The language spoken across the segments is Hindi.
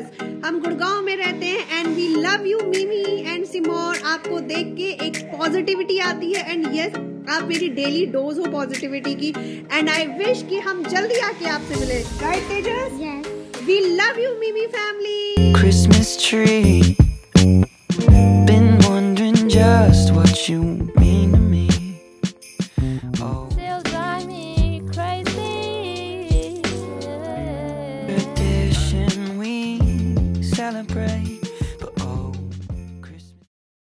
टेजर्स। हम गुड़गांव में रहते हैं and we love you Mimi and Simor. आपको देख के एक पॉजिटिविटी आती है एंड यस आप मेरी डेली डोज हो पॉजिटिविटी की एंड आई विश कि हम जल्दी आके आपसे मिले। Right Tejas? Yes. We love you Mimi family. Christmas tree, been wondering just what you mean to me. Oh, Still drive me crazy. tradition we celebrate, but oh, Christmas.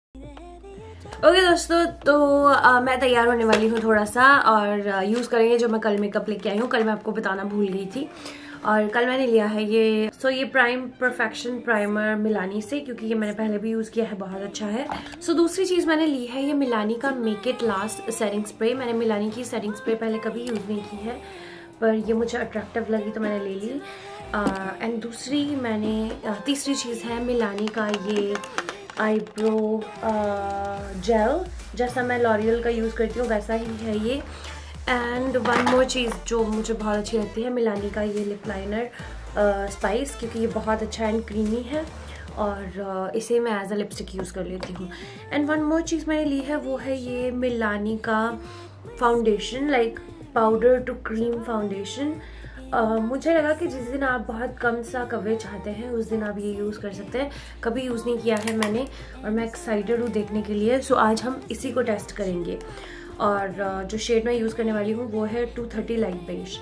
Okay दोस्तों, तो मैं तैयार होने वाली हूँ थोड़ा सा और यूज़ करेंगे जो मैं कल मेकअप लेके आई हूँ। कल मैं आपको बताना भूल गई थी और कल मैंने लिया है ये प्राइम परफेक्शन प्राइमर मिलानी से, क्योंकि ये मैंने पहले भी यूज़ किया है, बहुत अच्छा है। दूसरी चीज़ मैंने ली है ये मिलानी का make it last setting spray. मैंने मिलानी की सेटिंग स्प्रे पहले कभी यूज़ नहीं की है, पर ये मुझे अट्रैक्टिव लगी तो मैंने ले ली। एंड तीसरी चीज़ है मिलानी का ये आईब्रो जेल, जैसा मैं लॉरियल का यूज़ करती हूँ वैसा ही है ये। एंड वन मोर चीज़ जो मुझे बहुत अच्छी लगती है, मिलानी का ये लिप लाइनर स्पाइस, क्योंकि ये बहुत अच्छा एंड क्रीमी है और इसे मैं एज अ लिपस्टिक यूज़ कर लेती हूँ। एंड वन मोर चीज़ मैंने ली है वो है ये मिलानी का foundation, like powder to cream foundation. मुझे लगा कि जिस दिन आप बहुत कम सा कवरेज चाहते हैं उस दिन आप ये यूज़ कर सकते हैं। कभी यूज़ नहीं किया है मैंने और मैं एक्साइटेड हूँ देखने के लिए। सो आज हम इसी को टेस्ट करेंगे और जो शेड मैं यूज़ करने वाली हूँ वो है 230 लाइट बेज।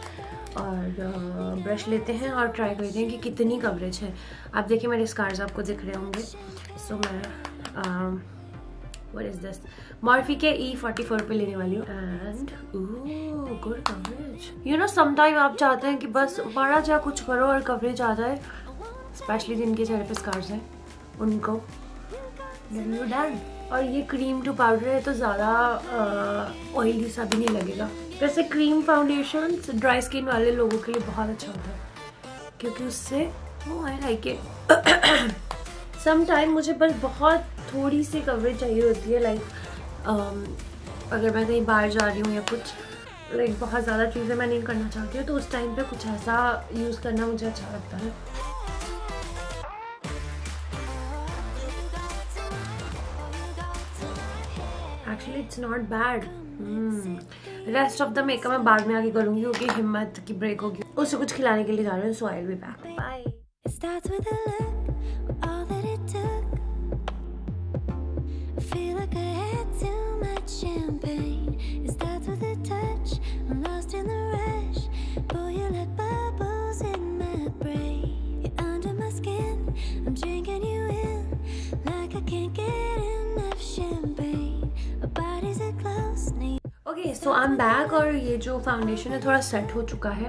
और ब्रश लेते हैं और ट्राई करते हैं कि कितनी कवरेज है। आप देखिए मेरे स्कार्स आपको दिख रहे होंगे। सो मैं व्हाट इज दिस मॉर्फी के E44 पे लेने वाली हूँ and good coverage. You know sometime आप चाहते हैं कि बस बड़ा जा कुछ करो और कवरेज आ जाए, स्पेशली जिनके चेहरे पे स्कार्स हैं उनको। डन। और ये क्रीम टू पाउडर है तो ज़्यादा ऑयली सा भी नहीं लगेगा। वैसे क्रीम फाउंडेशन ड्राई स्किन वाले लोगों के लिए बहुत अच्छा होता है क्योंकि उससे I like it. Some time मुझे बस बहुत थोड़ी सी कवरेज चाहिए होती है, लाइक अगर मैं कहीं बाहर जा रही हूँ या कुछ लाइक बहुत ज़्यादा चीज़ें मैं नहीं करना चाहती हूँ तो उस टाइम पे कुछ ऐसा यूज़ करना मुझे अच्छा लगता है। Actually it's not bad. Rest of the makeup मैं बाद में आके करूँगी क्योंकि हिम्मत की ब्रेक होगी। उससे कुछ खिलाने के लिए जा रहे हैं। So I will be back. Bye. Okay so I am back और ये जो फाउंडेशन है थोड़ा सेट हो चुका है।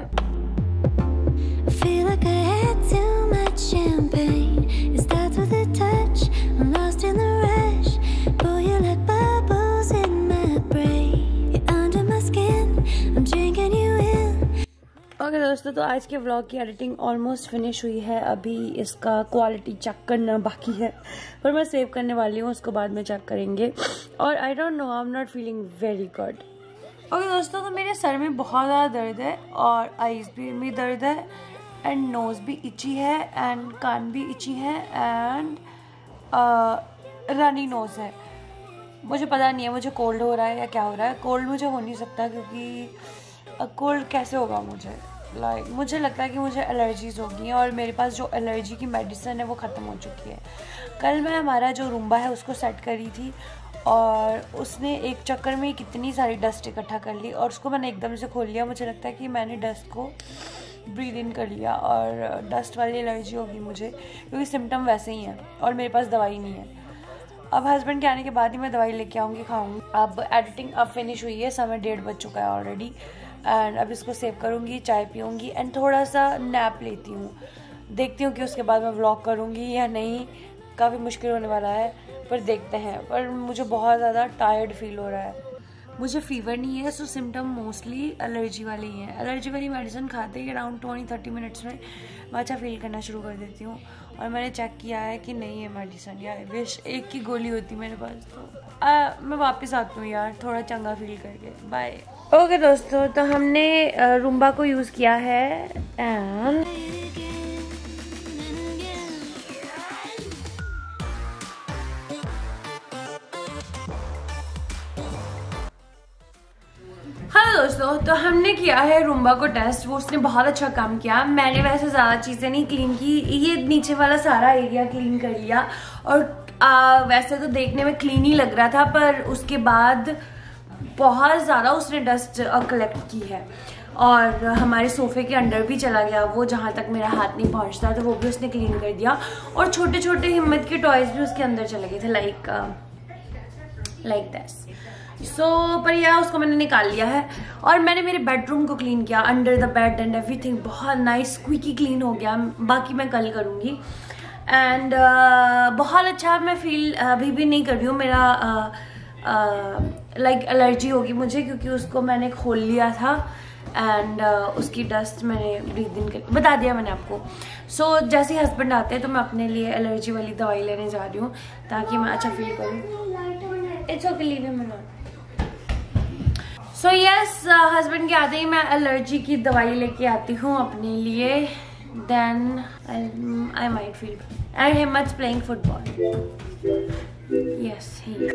ओके दोस्तों, तो आज के व्लॉग की एडिटिंग ऑलमोस्ट फिनिश हुई है। अभी इसका क्वालिटी चेक करना बाकी है पर मैं सेव करने वाली हूँ, उसको बाद में चेक करेंगे। और I don't know, I am not feeling very good. Okay दोस्तों, तो मेरे सर में बहुत ज़्यादा दर्द है और आईज भी दर्द है एंड नोज़ भी इची है एंड कान भी इची है एंड रनी नोज़ है। मुझे पता नहीं है मुझे कोल्ड हो रहा है या क्या हो रहा है। कोल्ड मुझे हो नहीं सकता क्योंकि कोल्ड कैसे होगा मुझे, मुझे लगता है कि मुझे एलर्जीज होगी और मेरे पास जो एलर्जी की मेडिसिन है वो ख़त्म हो चुकी है। कल मैं हमारा जो रूम्बा है उसको सेट करी थी और उसने एक चक्कर में कितनी सारी डस्ट इकट्ठा कर ली और उसको मैंने एकदम से खोल लिया। मुझे लगता है कि मैंने डस्ट को ब्रीद इन कर लिया और डस्ट वाली एलर्जी होगी मुझे, क्योंकि सिम्टम वैसे ही हैं और मेरे पास दवाई नहीं है। अब हस्बैंड के आने के बाद ही मैं दवाई लेके आऊँगी, खाऊंगी। अब एडिटिंग अब फिनिश हुई है, समय 1:30 बज चुका है ऑलरेडी एंड अब इसको सेव करूँगी, चाय पीऊँगी एंड थोड़ा सा नैप लेती हूँ। देखती हूँ कि उसके बाद मैं व्लॉग करूँगी या नहीं। काफ़ी मुश्किल होने वाला है पर देखते हैं। पर मुझे बहुत ज़्यादा टायर्ड फील हो रहा है। मुझे फीवर नहीं है, सो सिम्टम मोस्टली एलर्जी वाले ही हैं। एलर्जी वाली मेडिसिन खाते ही अराउंड 20-30 मिनट्स में मैं अच्छा फील करना शुरू कर देती हूँ और मैंने चेक किया है कि नहीं है मेडिसिन यार, विश एक की गोली होती मेरे पास। तो मैं वापस आती हूँ यार थोड़ा चंगा फील करके। बाय। ओके दोस्तों, तो हमने रूम्बा को यूज़ किया है एंड दोस्तों, तो हमने किया है रूम्बा को टेस्ट। वो उसने बहुत अच्छा काम किया। मैंने वैसे ज़्यादा चीज़ें नहीं क्लीन की, ये नीचे वाला सारा एरिया क्लीन कर लिया। और वैसे तो देखने में क्लीन ही लग रहा था, पर उसके बाद बहुत ज़्यादा उसने डस्ट कलेक्ट की है। और हमारे सोफे के अंडर भी चला गया वो, जहाँ तक मेरा हाथ नहीं पहुँचता, तो वो भी उसने क्लीन कर दिया। और छोटे छोटे हिम्मत के टॉयज भी उसके अंदर चले गए थे, लाइक दिस। पर यार उसको मैंने निकाल लिया है। और मैंने मेरे बेडरूम को क्लीन किया, under the bed and everything बहुत नाइस स्क्वीकी क्लीन हो गया। बाकी मैं कल करूँगी। एंड बहुत अच्छा मैं फील अभी भी नहीं कर रही हूँ। मेरा लाइक एलर्जी होगी मुझे, क्योंकि उसको मैंने खोल लिया था एंड उसकी डस्ट मैंने ब्रीथ इन कर बता दिया मैंने आपको। सो जैसे ही हस्बैंड आते हैं तो मैं अपने लिए एलर्जी वाली दवाई लेने जा रही हूँ, ताकि मैं अच्छा फील करूँ। It's okay, leave him alone. So yes, husband के आते ही मैं एलर्जी की दवाई लेके आती हूँ अपने लिए। Then I might feel. And Himmat playing football. Yes, he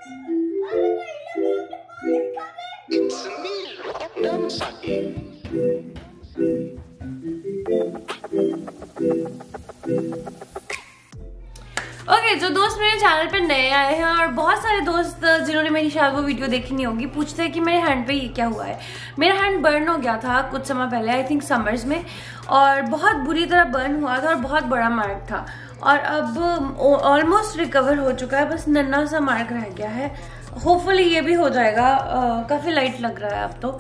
okay, जो दोस्त मेरे चैनल पे नए आए हैं और बहुत सारे दोस्त जिन्होंने मेरी शायद वो वीडियो देखी नहीं होगी, पूछते हैं कि मेरे हैंड पे ये क्या हुआ है। मेरा हैंड बर्न हो गया था कुछ समय पहले, आई थिंक समर्स में, और बहुत बुरी तरह बर्न हुआ था और बहुत बड़ा मार्क था। और अब ऑलमोस्ट रिकवर हो चुका है, बस नन्हा सा मार्क रह गया है। होपफुली ये भी हो जाएगा। काफ़ी लाइट लग रहा है अब तो।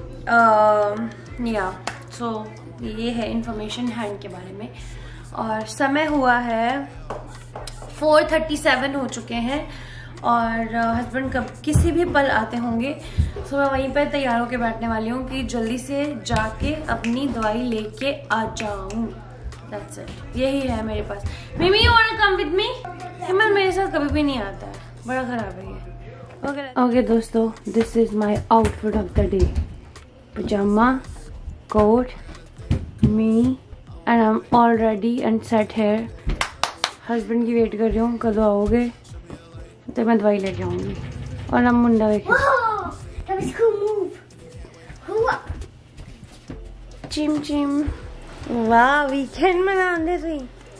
या सो ये है इंफॉर्मेशन हैंड के बारे में। और समय हुआ है 4:37 हो चुके हैं और हस्बैंड कब किसी भी पल आते होंगे। सो मैं वहीं पर तैयार होकर बैठने वाली हूँ कि जल्दी से जाके अपनी दवाई लेके आ जाऊँ। That's it. यही है मेरे पास। मिमी, you wanna come with me? हिम्मत मेरे साथ कभी भी नहीं आता है, बड़ा खराब है ये। ओके दोस्तों, this is my outfit of the day. Pajama, coat, me and I am all ready and set hair. Husband की वेट कर रही हूँ, कब आओगे तो मैं दवाई लेके आऊंगी। और हम मुंडा देखें। चिम चिम, वाह वीकेंड मना दे रही।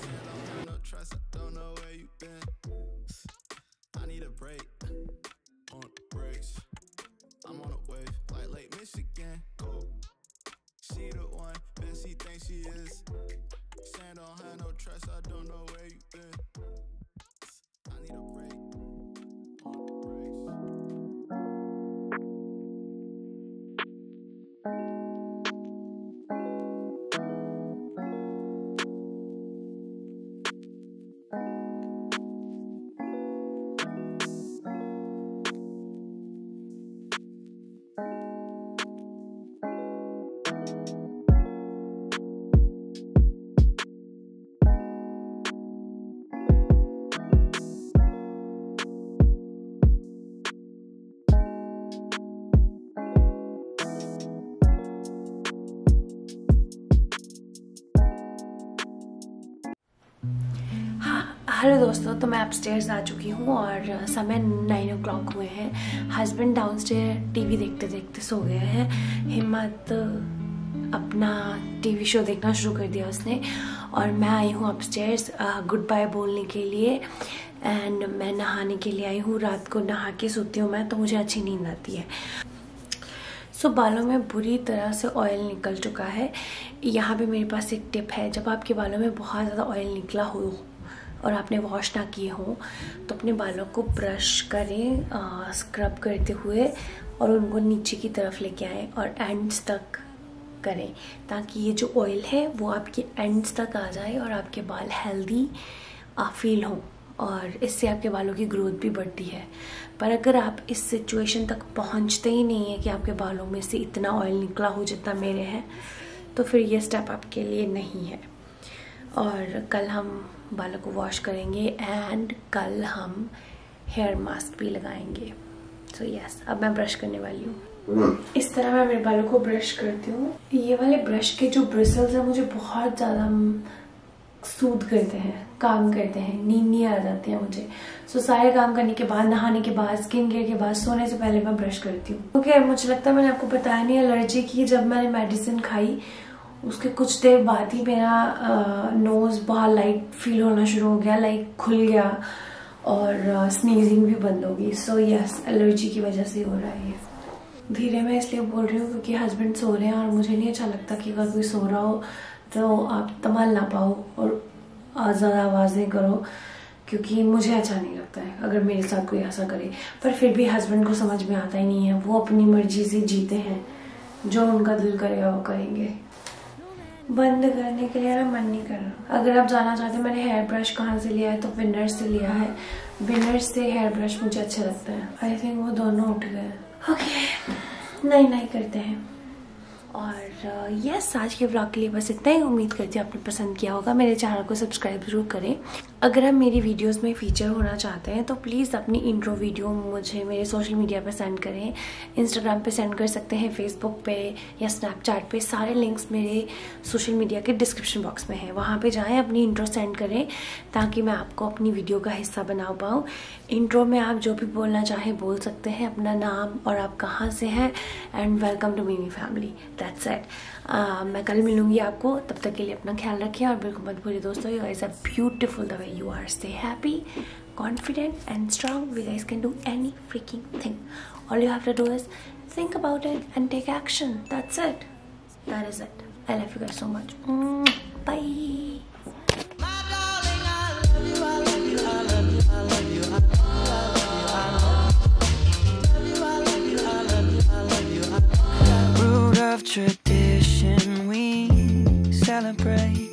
हेलो दोस्तों, तो मैं अपस्टेयर्स आ चुकी हूँ और समय 9 o'clock हुए हैं। हस्बैंड डाउनस्टेयर टीवी देखते देखते सो गए हैं। हिम्मत अपना टीवी शो देखना शुरू कर दिया उसने, और मैं आई हूँ अपस्टेयर्स गुड बाय बोलने के लिए। एंड मैं नहाने के लिए आई हूँ। रात को नहा के सोती हूँ मैं, तो मुझे अच्छी नींद आती है। सो बालों में बुरी तरह से ऑयल निकल चुका है। यहाँ पे मेरे पास एक टिप है, जब आपके बालों में बहुत ज़्यादा ऑयल निकला हो और आपने वॉश ना किए हो, तो अपने बालों को ब्रश करें स्क्रब करते हुए, और उनको नीचे की तरफ लेके आएँ और एंड्स तक करें, ताकि ये जो ऑयल है वो आपके एंड्स तक आ जाए और आपके बाल हेल्दी फील हों, और इससे आपके बालों की ग्रोथ भी बढ़ती है। पर अगर आप इस सिचुएशन तक पहुंचते ही नहीं है कि आपके बालों में से इतना ऑयल निकला हो जितना मेरे हैं, तो फिर ये स्टेप आपके लिए नहीं है। और कल हम बालों को वॉश करेंगे एंड कल हम हेयर मास्क भी लगाएंगे। सो यस, अब मैं ब्रश करने वाली हूँ। इस तरह मैं मेरे बालों को ब्रश करती हूँ। ये वाले ब्रश के जो ब्रिसल्स हैं मुझे बहुत ज़्यादा सूद करते हैं, काम करते हैं, नींद नहीं आ जाती है मुझे। सो सारे काम करने के बाद, नहाने के बाद, स्किन केयर के बाद, सोने से पहले मैं ब्रश करती हूँ। ओके, मुझे लगता है मैंने आपको बताया नहीं, एलर्जी की जब मैंने मेडिसिन खाई उसके कुछ देर बाद ही मेरा नोज बहुत लाइट फील होना शुरू हो गया, लाइक खुल गया और स्नीजिंग भी बंद हो गई। सो यस, एलर्जी की वजह से हो रहा है ये। धीरे मैं इसलिए बोल रही हूँ क्योंकि हस्बैंड सो रहे हैं और मुझे नहीं अच्छा लगता कि अगर कोई सो रहा हो तो आप संभाल ना पाओ और ज़्यादा आवाज़ें करो, क्योंकि मुझे अच्छा नहीं लगता है अगर मेरे साथ कोई ऐसा करे। पर फिर भी हस्बैंड को समझ में आता ही नहीं है, वो अपनी मर्जी से जीते हैं, जो उनका दिल करेगा वो करेंगे। बंद करने के लिए ना मन नहीं कर रहा। अगर आप जाना चाहते हैं मैंने हेयर ब्रश कहाँ से लिया है तो विनर्स से लिया है। विनर्स से हेयर ब्रश मुझे अच्छे लगते हैं। आई थिंक वो दोनों उठ गए। ओके, नहीं करते हैं। और यस, आज के व्लॉग के लिए बस इतना ही। उम्मीद करती हूँ आपने पसंद किया होगा। मेरे चैनल को सब्सक्राइब जरूर करें। अगर आप मेरी वीडियोस में फीचर होना चाहते हैं तो प्लीज़ अपनी इंट्रो वीडियो मुझे मेरे सोशल मीडिया पे सेंड करें। इंस्टाग्राम पे सेंड कर सकते हैं, फेसबुक पे या स्नैपचैट पे। सारे लिंक्स मेरे सोशल मीडिया के डिस्क्रिप्शन बॉक्स में हैं, वहाँ पर जाएँ, अपनी इंट्रो सेंड करें ताकि मैं आपको अपनी वीडियो का हिस्सा बना पाऊँ। इंट्रो में आप जो भी बोलना चाहें बोल सकते हैं, अपना नाम और आप कहाँ से हैं, and welcome to Mimi family. That's it. मैं कल मिलूंगी आपको, तब तक के लिए अपना ख्याल रखिए और बिल्कुल मत भूलिए दोस्तों, you guys are beautiful the way you are. Stay happy, confident and strong. We guys can do any freaking thing. All you have to do is think about it and take action. That's it. That is it. I love you guys so much. Bye. Root of tradition we celebrate.